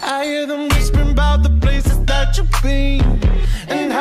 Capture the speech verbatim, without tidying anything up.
I hear them whispering about the places that you've been and